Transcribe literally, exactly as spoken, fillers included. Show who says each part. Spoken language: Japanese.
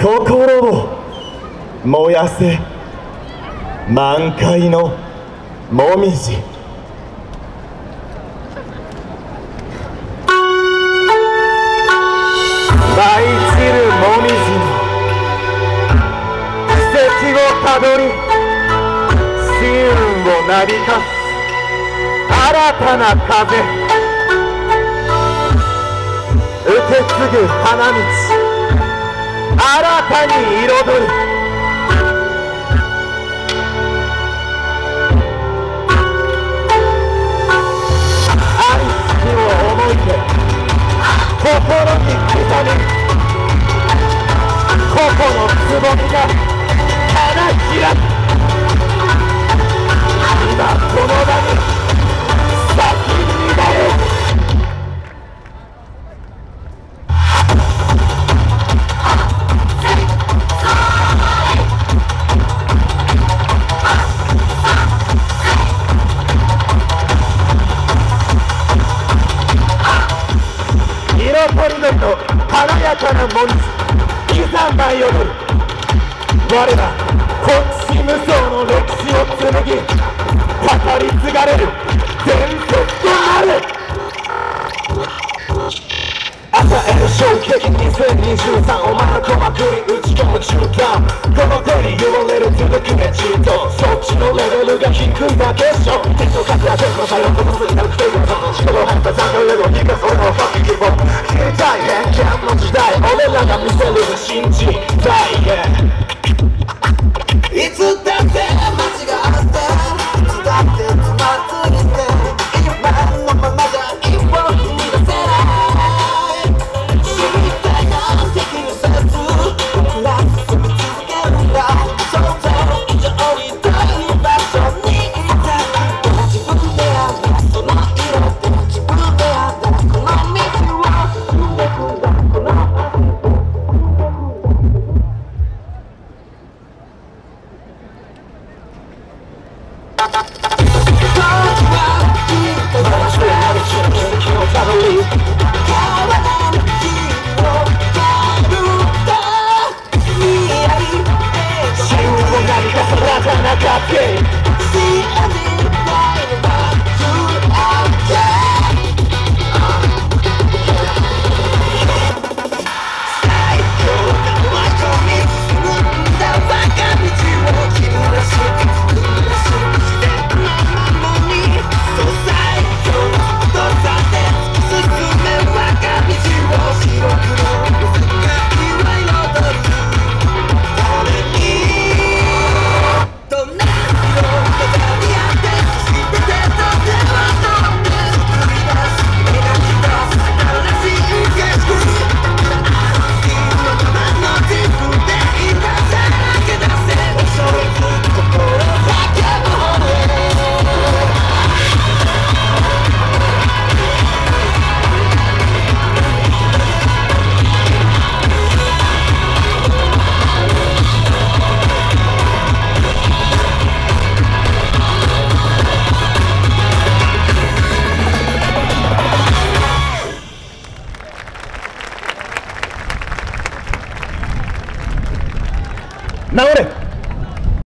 Speaker 1: 心を燃やせ満開のもみじ。舞い散るもみじの奇跡をたどり、心運をなびかす新たな風、受け継ぐ花道、新たに彩る。愛しきを思いで心に刻み、個々のつぼみが花開く。今この場に咲き乱れる。色とりどりの華やかなもみじ、いざ舞い踊る。我ら国士無双の歴史を紡ぎ、語り継がれる伝説となる。与える衝撃にせんにじゅうさん、お前の鼓膜に打ち込む中間、この手に言われる続くねじと、そっちのレベルが低いだけっしょ。天の数や天の作用と結びなくているその仕事を入った残業レベルを生かす俺のファッキングボン。消えたい偏見の時代、俺らが見せる新時代へ。いつだって間違っていつだってつまずいて、今のままじゃ一歩踏み出せない。知りたいなんて気にせず僕ら進み続けるんだ。想像以上に遠い場所にいたい。でも自分であったその色でも自分であったこの道を踏んでくんだ。この治れ